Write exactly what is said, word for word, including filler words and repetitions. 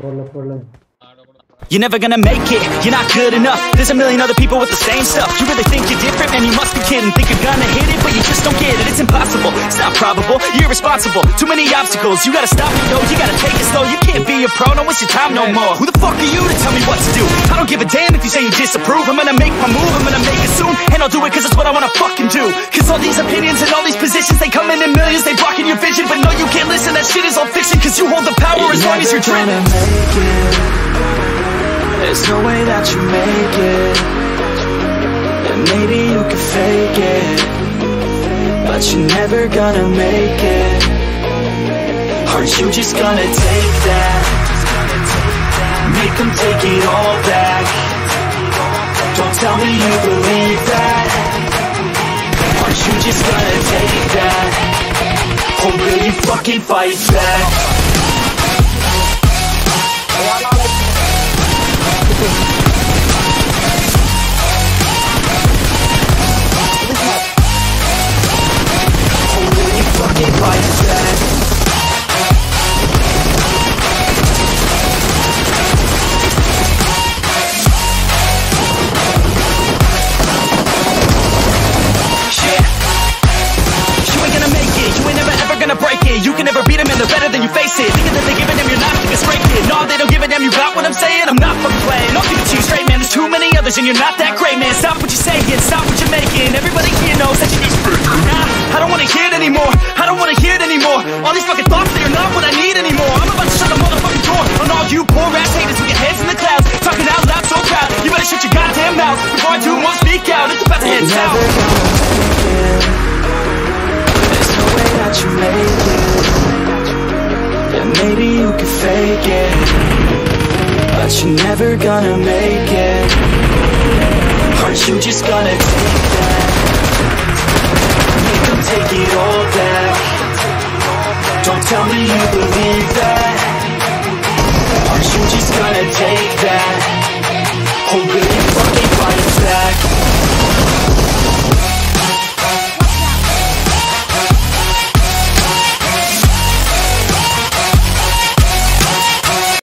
You're never gonna make it, you're not good enough. There's a million other people with the same stuff. You really think you're different? Man, you must be kidding. Think you're gonna hit it, but you just don't get it. It's impossible, it's not probable, you're irresponsible. Too many obstacles, you gotta stop it, yo. You gotta take it slow, you can't be a pro. Don't waste your time no more. Who the fuck are you to tell me what to do? I don't give a damn if you say you disapprove. I'm gonna make my move, I'm gonna make it soon. And I'll do it cause it's what I wanna fucking do. Cause all these opinions and all these positions, they come in in millions, they blocking your vision. But no, you can't listen, that shit is all fiction. Cause you hold the power as long as you're dreaming. There's no way that you make it. And maybe you can fake it, but you're never gonna make it. Aren't you just gonna take that? Make them take it all back. Don't tell me you believe that. Aren't you just gonna take that? Or will you fucking fight back? You can never beat them and they're better than you face it. Thinking that they give a damn, you're not, you can scrape it. No, they don't give a damn, you got what I'm saying? I'm not fucking playing, I'll give it to you straight, man. There's too many others and you're not that great, man. Stop what you're saying, stop what you're making. Everybody here knows that you just fake. Nah, I don't wanna hear it anymore, I don't wanna hear it anymore. All these fucking thoughts, they are not what I need anymore. I'm about to shut the motherfucking door on all you poor ass haters with your heads in the clouds, talking out loud so proud. You better shut your goddamn mouth before I do more speak out. It's about to head south. There's no way that you make it. And maybe you can fake it, but you're never gonna make it. Aren't you just gonna take that? Make them take it all back. Don't tell me you believe that. Aren't you just gonna take that? Or will you